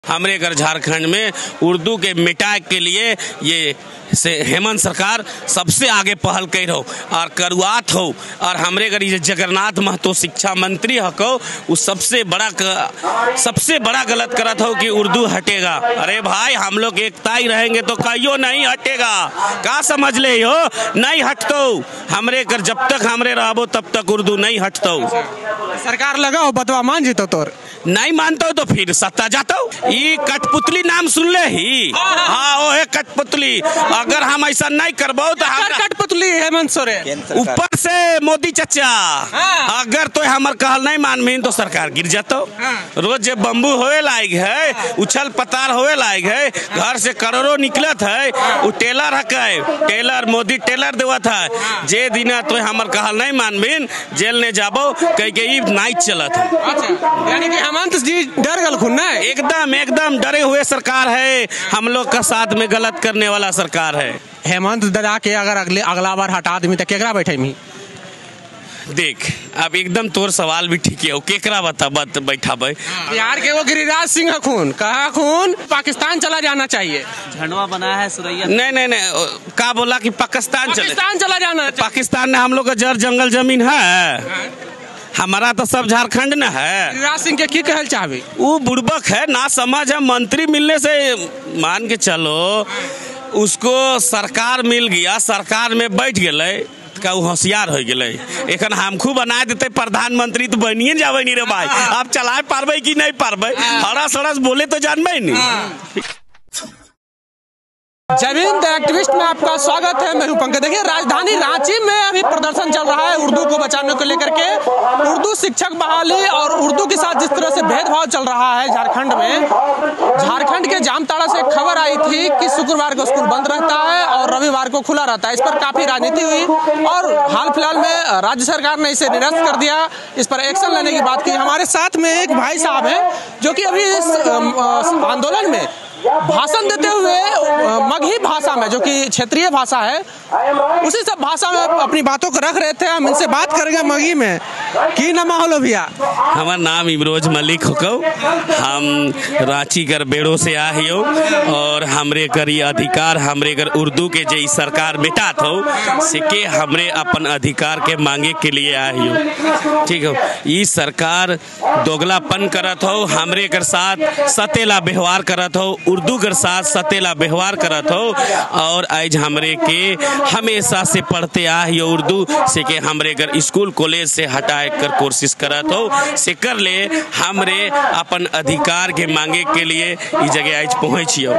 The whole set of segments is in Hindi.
हमारे घर झारखंड में उर्दू के मिटाए के लिए ये से हेमंत सरकार सबसे आगे पहल कर हो और करुआत हो और हमारे घर ये जगन्नाथ महतो शिक्षा मंत्री हको वो सबसे बड़ा गलत करत हो कि उर्दू हटेगा। अरे भाई हम लोग एकता ही रहेंगे तो कहियो नहीं हटेगा, का समझ ले हो, नहीं हटतो हमरे घर जब तक हमरे रहबो तब तक उर्दू नहीं हटतो। सरकार लगाओ बतवा मान जीतो तोर नहीं मानता हो तो फिर सत्ता जाता हो। ये कठपुतली नाम सुन ले ही, हाँ वो है कठपुतली। अगर हम ऐसा नहीं करबो तो हम कठपुतली हेमंत सोरेन ऊपर से मोदी चचा अगर तो हमार कहल नहीं मानमीन तो सरकार गिर जातो। रोज जब बम्बू होए लायक है, उछल पताल होए लायक है, घर से करोड़ों निकलत है, वो टेलर है, टेलर मोदी टेलर देवत है। जे दिना तो हमार कहल नहीं मानमीन जेल ने जाबो कह के नाइट चलत है। अच्छा, यानी कि हेमंत जी डर गल खुन ना, एकदम डरे हुए सरकार है, हम लोग का साथ में गलत करने वाला सरकार है। हेमंत दादा के अगर अगला बार हटा दी तो केकरा बैठे मी देख अब एकदम तोर सवाल भी ठीक है, केकरा बैठा बिहार के वो गिरिराज सिंह खून कहा खून पाकिस्तान चला जाना चाहिए, झंडवा बना है सुरैया। नहीं का बोला कि पाकिस्तान चला जाना। पाकिस्तान में हम लोग का जड़ जंगल जमीन है, हमारा तो सब झारखंड न है। गिरिराज सिंह के की कहल चाहबे, वो बुड़बक है ना समझ है। मंत्री मिलने से मान के चलो उसको सरकार मिल गया, सरकार में बैठ गए का वो होशियार हो गए। एखन हमखू बना देते प्रधानमंत्री तो बनिए जावे नहीं रे भाई। आप चलाए पारबे कि नहीं पारबे, हरस हरस बोले तो जानबे नहीं। जमीन द एक्टिविस्ट में आपका स्वागत है, मैं हूं पंकज। देखिए राजधानी रांची में अभी प्रदर्शन चल रहा है उर्दू को बचाने को लेकर के। उर्दू शिक्षक बहाली और उर्दू के साथ जिस तरह से भेदभाव चल रहा है झारखंड में, झारखंड के जामताड़ा से खबर आई थी कि शुक्रवार को स्कूल बंद रहता है और रविवार को खुला रहता है। इस पर काफी राजनीति हुई और हाल फिलहाल में राज्य सरकार ने इसे निरस्त कर दिया, इस पर एक्शन लेने की बात की। हमारे साथ में एक भाई साहब है जो कि अभी इस आंदोलन में भाषण देते हुए मगही भाषा में, जो कि क्षेत्रीय भाषा है, उसी सब भाषा में अपनी बातों को रख रहे थे। हम इनसे बात करेंगे मगही में। की नाम होलो भैया? हमार नाम इमरोज मलिक होको, हम रांची कर बेड़ो से आहियो और हमरे कर ये अधिकार हमरे कर उर्दू के जे सरकार मिटात हो सिके हमरे अपन अधिकार के मांगे के लिए आहियो। ठीक हो, ये सरकार दोगलापन करत हो, हमरे कर साथ सतेला व्यवहार करत हो, उर्दू के साथ सतेला व्यवहार करत हो। और आज हमरे के हमेशा से पढ़ते आहियो उर्दू से के हमरे घर स्कूल कॉलेज से हटाए कर कोशिश करत हो से कर ले हमरे अपन अधिकार के मांगे के लिए इस जगह आज पहुँचियो।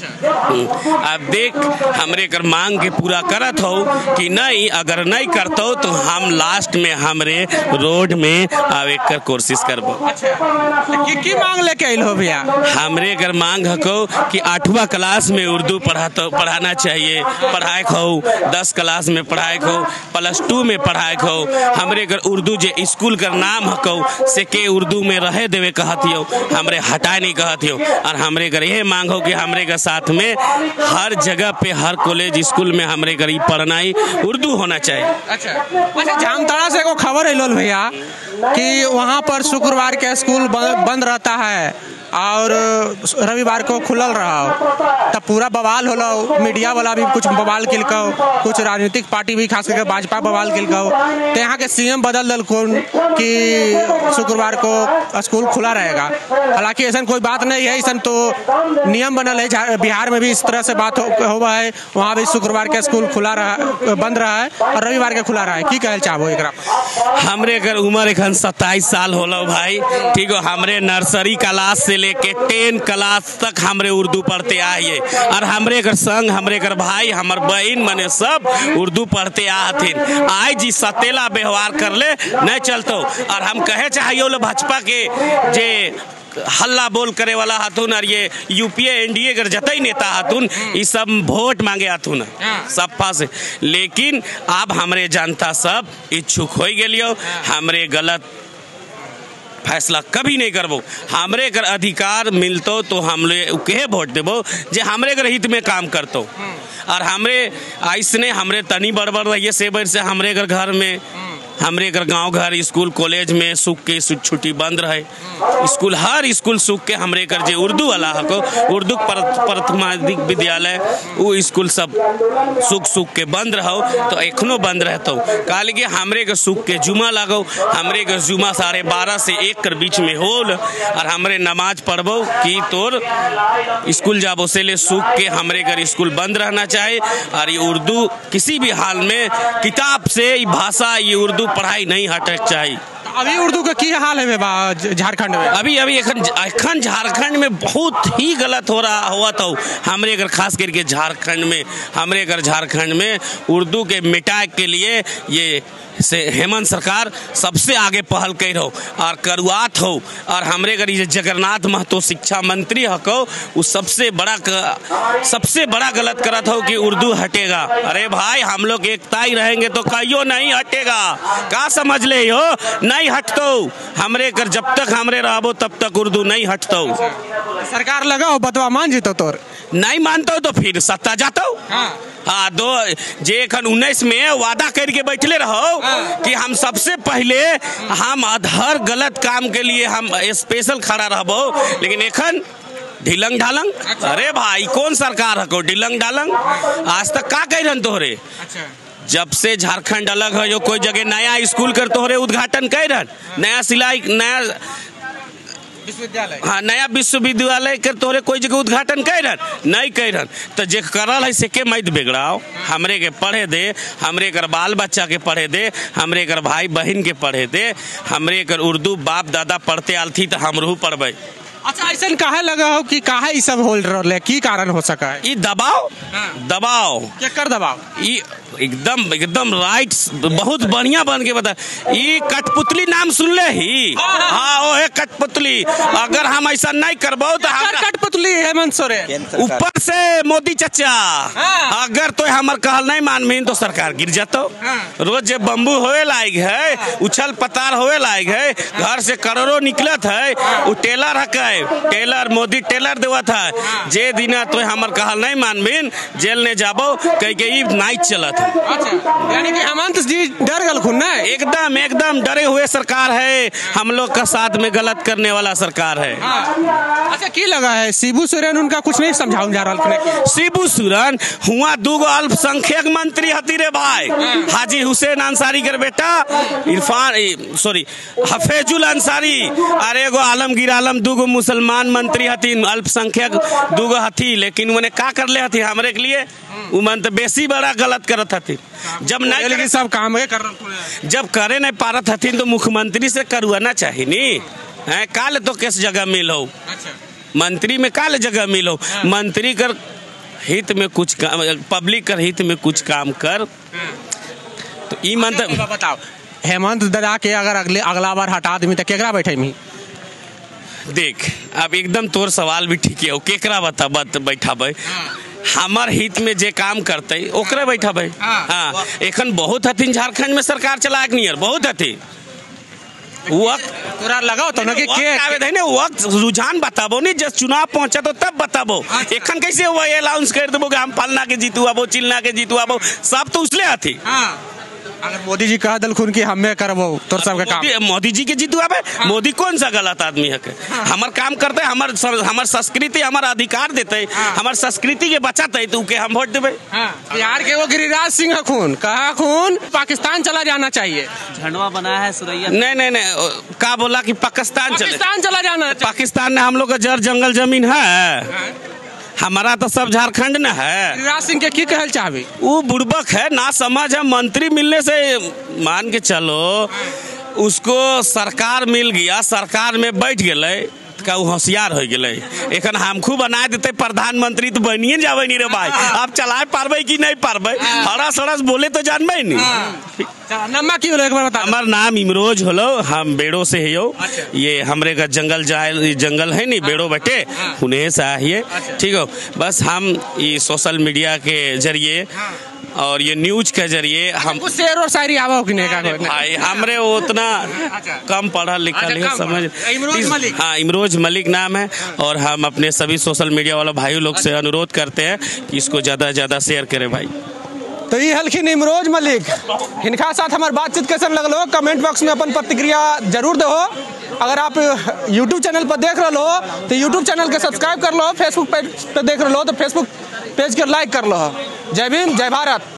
अब देख हमरे कर मांग के पूरा करत हो कि नहीं, अगर नहीं करतो तो हम लास्ट में हमरे रोड में आवे कर कोशिश करबो। की मांग लेके आइल हो भैया? हमरे घर मांग हको कि 8वां क्लास में उर्दू पढ़ाना चाहिए, पढ़ाए हो 10 क्लास में पढ़ाए हो, +2 में पढ़ाए हो। हमरे घर उर्दू जे स्कूल का नाम हको से के उर्दू में रहे देवे कहतियो, हमरे हटाए नहीं कहतियो। और हमरे घर ये मांग हो कि हमरे घर साथ में हर जगह पे हर कॉलेज स्कूल में हमरे घर पढ़ना ही उर्दू होना चाहिए। अच्छा, जामताड़ा से को खबर है लोल भैया कि वहाँ पर शुक्रवार के स्कूल बंद रहता है और रविवार को खुलल रहा, तब पूरा बवाल होलो। मीडिया वाला भी कुछ बवाल किलको, कुछ राजनीतिक पार्टी भी खास करके भाजपा बवाल किलको। तो यहाँ के सीएम बदल दल कौन कि शुक्रवार को स्कूल खुला रहेगा। हालांकि ऐसा कोई बात नहीं है, ऐसा तो नियम बनल है। बिहार में भी इस तरह से बात हुआ है, वहाँ भी शुक्रवार के स्कूल बंद रहा है और रविवार के खुला रहा है। की कहल चाहो एकरा? हमरे घर उम्र एखन 27 साल होलो भाई, ठीक हो। हमरे नर्सरी क्लास से लेके 10 क्लास तक हमरे उर्दू पढ़ते आइए और हमरे घर संग हमरे घर भाई हमर बहन मने सब उर्दू पढ़ते आथिन। आज जी सतेला व्यवहार कर ले नहीं चलतो। और हम कहे चाहिए भाजपा के जे हल्ला बोल करे वाला हथुन और ये यूपीए एनडीए कर जतई नेता हथुन, ये सब वोट मांगे हथुन सब पास। लेकिन अब हमरे जनता सब इच्छुक हो गलियो, हमरे गलत फैसला कभी नहीं करबो। हमरे घर अधिकार मिलतो तो हमले उके वोट देबो जे हमरे घर हित में काम करतो। और हमरे ऐसने हमरे तनी बड़बड़ रहिए से हमरे घर में हमरे घर गांव घर स्कूल कॉलेज में सुख के छुट्टी बंद रहे। स्कूल हर स्कूल सुख के हमरे घर जे उर्दू वाला हको उर्दू प्राथमिक विद्यालय वो स्कूल सब सुख के बंद रहो तो एखनो बंद रहतो। काले कि हमरे के सुख के जुमा लगो, हमरे के जुमा 12:30 से 1 के बीच में होल और हमरे नमाज पढ़बो कि तोर स्कूल जाबो से ले सुख के हमरे घर स्कूल बंद रहना चाहिए। और ये उर्दू किसी भी हाल में किताब से ये भाषा ये उर्दू पढ़ाई नहीं हटक चाहिए। अभी उर्दू का क्या हाल है झारखंड में? अभी एखन झारखंड में बहुत ही गलत हुआ था हमरे घर, खास करके झारखंड में। हमरे घर झारखंड में उर्दू के मिटाए के लिए ये से हेमंत सरकार सबसे आगे पहल कर रहो और करुआत हो। और हमरे घर ये जगन्नाथ महतो शिक्षा मंत्री हको वो सबसे बड़ा गलत करत हो कि उर्दू हटेगा। अरे भाई हम लोग एकता ही रहेंगे तो कहियो नहीं हटेगा, का समझ ले हो? नहीं हटतो हमरे घर, जब तक हमरे रहबो तब तक उर्दू नहीं हटतो। सरकार लगाओ बतवा मान जीतो तोर, नहीं मानता तो फिर सत्ता जाता। हाँ दो जे 19 में वादा करके बैठले रहो कि हम सबसे पहले हम हर गलत काम के लिए हम स्पेशल खड़ा रहबो, लेकिन एखन ढिलंग ढालंग। अरे भाई कौन सरकार हको ढिलंग ढालंग? आज तक का कह रन तोहरे? जब से झारखंड अलग है, कोई जगह नया स्कूल कर तोहरे उद्घाटन कह रन, नया सिलाई, नया हाँ नया विश्वविद्यालय कर तोरे कोई जगह उद्घाटन कर नहीं कर तो जे करल है से के मत बिगड़ाओ। हमरे के पढ़े दे, हमरे कर बाल बच्चा के पढ़े दे, हमरे कर भाई बहन के पढ़े दे, हमरे कर उर्दू बाप दादा पढ़ते आल थी तो हमरू पढ़बे। अच्छा ऐसा काहे लगा हो कि काहे ई सब होल रहा है, की कारण हो सका है? ई दबाव क्या कर दबाव? ई एकदम राइट बहुत बढ़िया बन के बता। ई कठपुतली नाम सुन ले ही? हाँ वो है कठपुतली। अगर हम ऐसा नहीं करबो तो कठपुतली हेमंत सोरेन ऊपर से मोदी चचा अगर तो हमार कहल नहीं मानमीन तो सरकार गिर जातो। रोज जब बम्बू होए लायक है, उछल पतार होए लायक है, घर से करोड़ों निकलत है, वो टेलर टेलर मोदी टेलर देवत है। जे दिना तो हमार कहल नहीं मानमीन जेल ने जाबो कह के ई नाइट चलत है। अच्छा यानी कि हेमंत जी डर गल खुन ना? एकदम डरे हुए सरकार है, हम लोग का साथ में गलत करने वाला सरकार है। अच्छा की लगा है शिबू सोरेन उनका कुछ नहीं समझाऊं जा रहा? शिबू सोरेन हुआ दूगो अल्पसंख्यक मंत्री हती रे भाई, हाजी हुसैन अंसारी कर बेटा हफेजुल अंसारी, अरे एगो आलमगीर आलम, दूगो मुसलमान मंत्री हती अल्पसंख्यक दूगो हथी, लेकिन उन्हें का कर ले हथी हमरे के लिए वो मन तो बेसी बड़ा गलत करत हथी। जब नहीं लेकिन सब काम है कर जब करे नहीं पारत हथी तो मुख्यमंत्री से करवाना चाहिए नी है। काल तो किस जगह मिलो मंत्री में काल जगह मिलो, मंत्री कर हित में कुछ काम, पब्लिक कर हित में कुछ काम कर तो ई मन तो बताओ। हेमंत दादा के अगर अगला बार हटा दी तो केकरा बैठे मी? देख अब एकदम तोर सवाल भी ठीक है, केकरा बैठाबे? हमार हित में जे काम करते ओकरे बैठाबे। हाँ एखन बहुत हथिन झारखंड में सरकार चलाक नियर बहुत हथिन। वक्त तोरा लगाओ तो कि वक्त रुझान बताबो नहीं, जब चुनाव पहुंचा तो तब बताबो। एखन कैसे वो अनाउंस कर देबो कि हम फलना के जीतुआबो चिलना के जीतुआबो, सब तो उसले हथी। अगर मोदी जी कह दलखुन कि हमें करबो तो सबका काम मोदी जी के जीतुआबे। मोदी कौन सा गलत आदमी है के? हमार काम करते, हमार संस्कृति हमार अधिकार देते, हमार संस्कृति के बचाते तो के हम वोट देबे। बिहार के वो गिरिराज सिंह खून कहा खून पाकिस्तान चला जाना चाहिए, झंडवा बना है सुरैया। नहीं का बोला कि पाकिस्तान चला जाना? पाकिस्तान में हम लोग का जड़ जंगल जमीन है, हमारा तो सब झारखंड न है। गिरिराज सिंह के की कहल चाहबे? वो बुड़बक है ना समझ है, मंत्री मिलने से मान के चलो उसको सरकार मिल गया, सरकार में बैठ गए का होशियार हो गए। एखन हमखू बना देते प्रधानमंत्री तो बनिए जावे नहीं रे भाई। आप चलाए पारबे कि नहीं पारबे? हरस हरस बोले तो जानबे नहीं। नाम की होलो एक बार बता। हमार नाम इमरोज होलो, हम बेड़ो से है यो। ये हमरे का जंगल है नहीं बेड़ो बटे उन्हें से आइए, ठीक हो। बस हम ये सोशल मीडिया के जरिए और ये न्यूज के जरिए हम शेर और शायरी आवा कि नहीं का भाई हमरे उतना कम पढ़ा लिखा है समझ। हाँ इमरोज मलिक नाम है और हम अपने सभी सोशल मीडिया वाले भाई लोग से अनुरोध करते हैं कि इसको ज़्यादा से ज़्यादा शेयर करें भाई। तो ये हल्की निमरोज मलिक, इनका साथ हमारे बातचीत कैसन लगलो कमेंट बॉक्स में अपन प्रतिक्रिया जरूर दो। अगर आप यूट्यूब चैनल पर देख रहे हो तो यूट्यूब चैनल के सब्सक्राइब कर लो, फेसबुक पेज पे देख रहे हो तो फेसबुक पेज के लाइक कर लो। जय भीम, जय भारत।